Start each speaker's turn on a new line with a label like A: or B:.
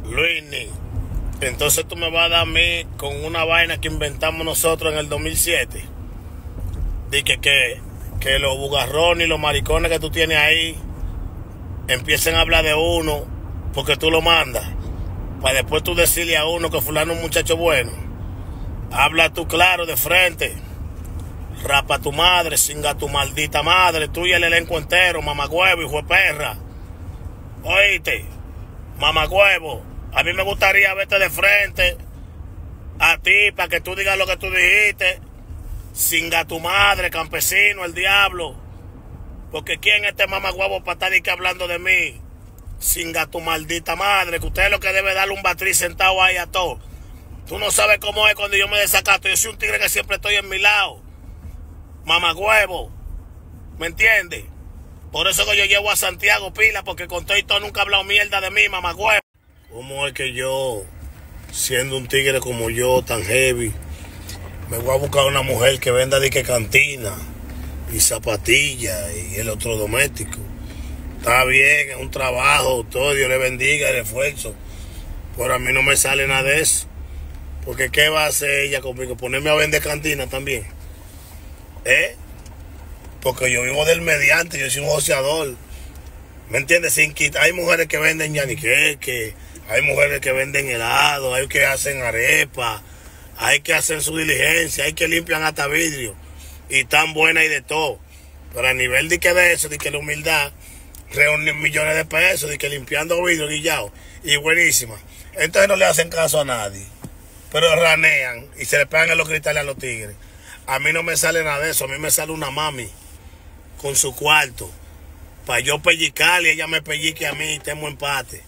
A: Luisni, entonces tú me vas a dar a mí con una vaina que inventamos nosotros en el 2007. De que los bugarrones y los maricones que tú tienes ahí empiecen a hablar de uno porque tú lo mandas. Para después tú decirle a uno que fulano es un muchacho bueno. Habla tú claro de frente. Rapa a tu madre, singa a tu maldita madre, tú y el elenco entero, mamagüevo, hijo de perra. Oíste, mamagüevo, a mí me gustaría verte de frente a ti para que tú digas lo que tú dijiste. Singa a tu madre, campesino, el diablo. Porque quién es este mamagüevo para estar aquí hablando de mí. Singa a tu maldita madre, que usted es lo que debe darle un batriz sentado ahí a todo. Tú no sabes cómo es cuando yo me desacato. Yo soy un tigre que siempre estoy en mi lado. Mamagüevo, ¿me entiendes? Por eso que yo llevo a Santiago pila, porque con todo y todo nunca ha hablado mierda de mí, mamagüevo. ¿Cómo es que yo, siendo un tigre como yo, tan heavy, me voy a buscar una mujer que venda de que cantina y zapatillas y el otro doméstico? Está bien, es un trabajo, todo, Dios le bendiga el esfuerzo, pero a mí no me sale nada de eso. Porque ¿qué va a hacer ella conmigo? ¿Ponerme a vender cantina también? Porque yo vivo del mediante, yo soy un joseador. ¿Me entiendes? Sin quitar. Hay mujeres que venden yaniqueque, hay mujeres que venden helado, hay que hacen arepa, hay que hacer su diligencia, hay que limpian hasta vidrio. Y tan buena y de todo. Pero a nivel de eso, de que la humildad, reúnen millones de pesos, de que limpiando vidrio guillado, y buenísima. Entonces no le hacen caso a nadie. Pero ranean y se le pegan en los cristales a los tigres. A mí no me sale nada de eso. A mí me sale una mami con su cuarto para yo pellizcarle y ella me pellique a mí y tenemos empate.